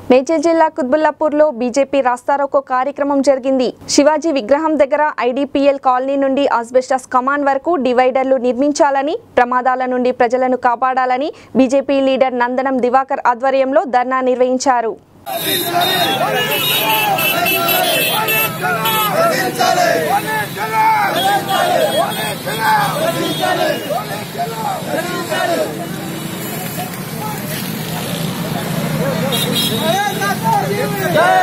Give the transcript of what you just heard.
మేడ్చల్ జిల్లా కుత్బుల్లాపూర్లో బీజేపీ రాస్తారోకో కార్యక్రమం జరిగింది. శివాజీ విగ్రహం దగ్గర ఐడీపీఎల్ కాలనీ నుండి ఆస్బెస్టాస్ కమాన్ వరకు డివైడర్లు నిర్మించాలని, ప్రమాదాల నుండి ప్రజలను కాపాడాలని బీజేపీ లీడర్ నందనం దివాకర్ ఆధ్వర్యంలో ధర్నా నిర్వహించారు. जय